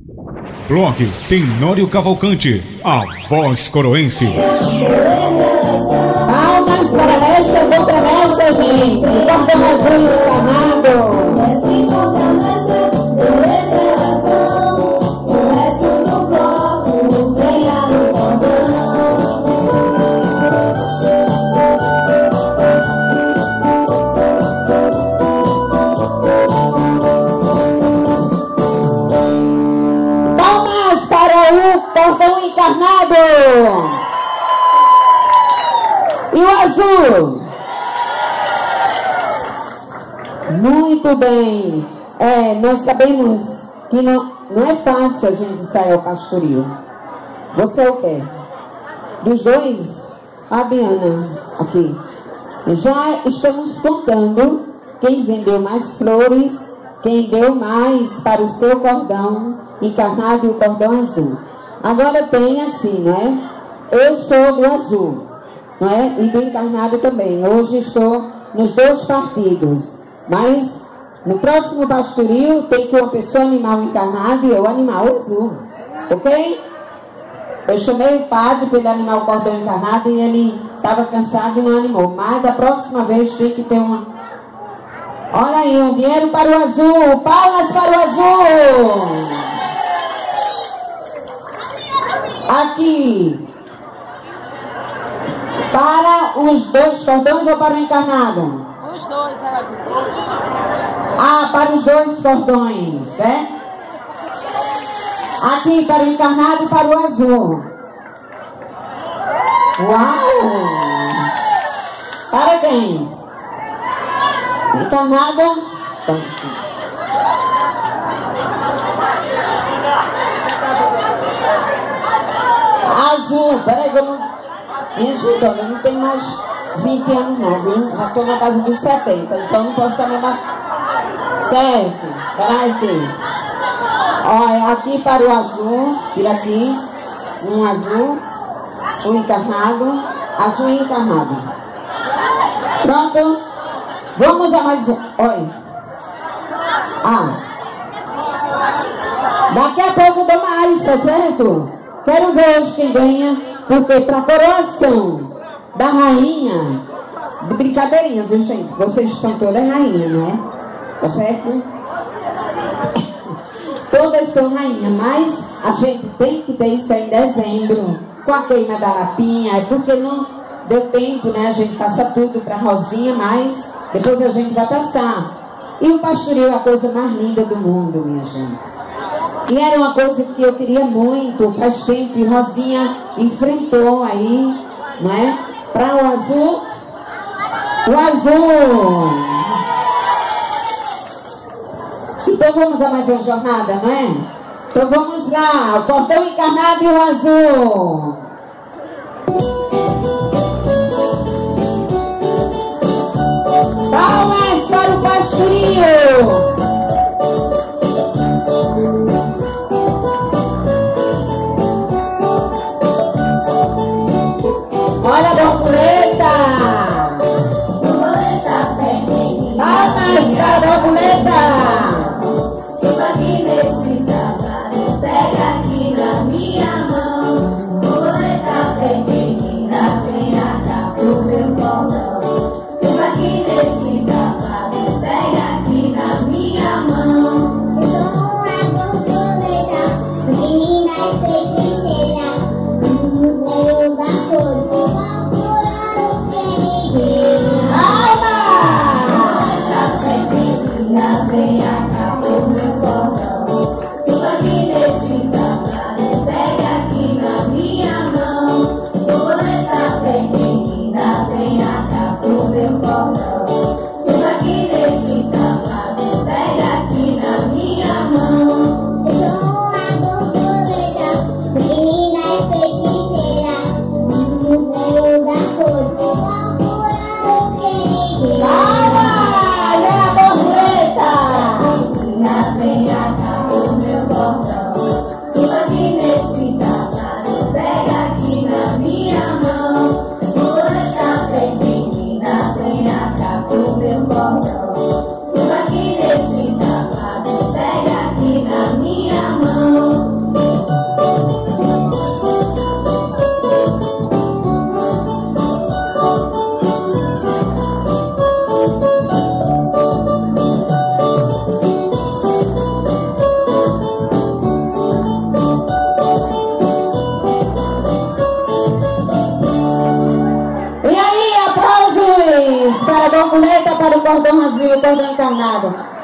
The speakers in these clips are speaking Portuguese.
Blog Tenório Cavalcante, a voz coroense. Palmas para esta contra gente. Cordão azul encarnado. Cordão encarnado e o azul. Muito bem. Nós sabemos que não é fácil a gente sair ao pastoril. Você é o quê? Dos dois? A Diana aqui. Já estamos contando quem vendeu mais flores, quem deu mais para o seu cordão encarnado e o cordão azul. Agora tem assim, não é? Eu sou do azul, não é? E do encarnado também. Hoje estou nos dois partidos. Mas no próximo pastoril tem que uma pessoa animar o encarnado e eu animar o azul. Ok? Eu chamei o padre para ele animar o cordão encarnado e ele estava cansado e não animou. Mas da próxima vez tem que ter uma... Olha aí, um dinheiro para o azul. Palmas para o azul. Aqui, para os dois cordões ou para o encarnado? Os dois, ela disse. Ah, para os dois cordões, é? Aqui, para o encarnado e para o azul. Uau! Para quem? Encarnado? Azul, peraí que eu não... Minha gente, olha, eu não tenho mais 20 anos não, viu? Já estou na casa dos 70, então não posso estar mais... Certo, peraí aqui. Olha, aqui para o azul, tira aqui. Um azul, um encarnado, azul e encarnado. Pronto? Vamos a mais um. Olha. Daqui a pouco eu dou mais, tá certo? Quero ver hoje quem ganha, porque para a coroação da rainha, de brincadeirinha, viu gente? Vocês estão todas rainhas, não é? Tá certo? Todas são rainhas, mas a gente tem que ter isso aí em dezembro, com a queima da lapinha, porque não deu tempo, né? A gente passa tudo para Rosinha, mas depois a gente vai passar. E o pastoril é a coisa mais linda do mundo, minha gente. E era uma coisa que eu queria muito, faz tempo, e Rosinha enfrentou aí, não é? Para o azul. O azul. Então vamos a mais uma jornada, não é? Então vamos lá, o cordão encarnado e o azul. Palmas para o pastoril. Olha a borboleta! Palmas para a borboleta! Suba aqui nesse trabalho, pega aqui na minha mão. Borboleta pequenina, venha cá pro meu cordão. Suba aqui nesse trabalho, pega aqui na minha mão. Eu sou uma borboleta, pequenina e feiticeira. Eu da cor. Venha cá pro meu cordão. Suba aqui nesse trabalho, pega aqui na minha mão. Borboleta pequenina, venha cá pro meu cordão. Suba aqui nesse trabalho, pega aqui na minha mão. Eu sou a borboleta,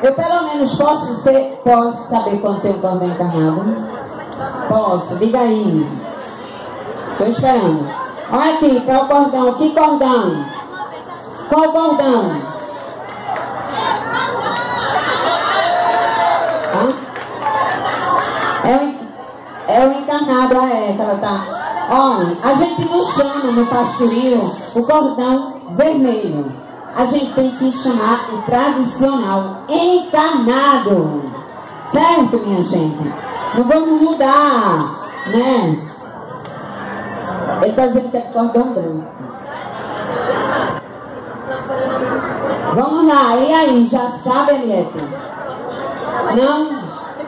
Eu pelo menos posso saber quando tem um cordão encarnado? Posso, diga aí. Estou esperando. Olha aqui, qual cordão? Que cordão? Qual cordão? É o encarnado, que ela tá. Olha, a gente não chama no pastoril o cordão vermelho. A gente tem que chamar o tradicional encarnado. Certo, minha gente? Não vamos mudar, né? Ele está dizendo que é cordão branco. Vamos lá, e aí, já sabe, Eliette? Não?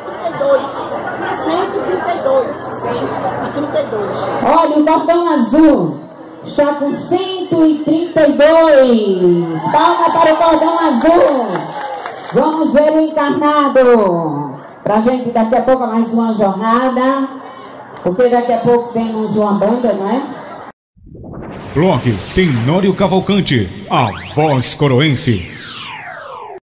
132. Olha, o cordão azul está com 132. Palma para o cordão azul. Vamos ver o encarnado. Pra gente daqui a pouco mais uma jornada. Porque daqui a pouco temos uma banda, não é? Blog Tenório Cavalcante, a voz coroense.